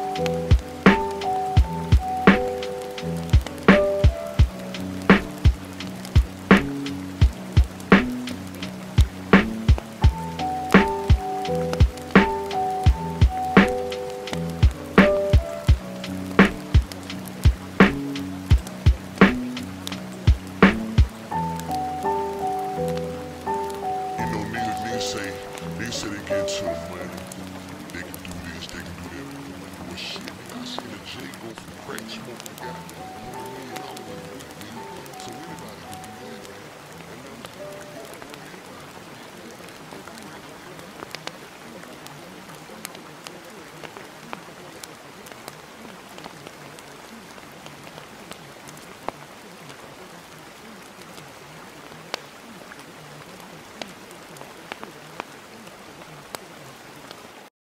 They say they get to the money, they can do this, they can do that. Well shit, I seen a J go from crack smoking, goddamn.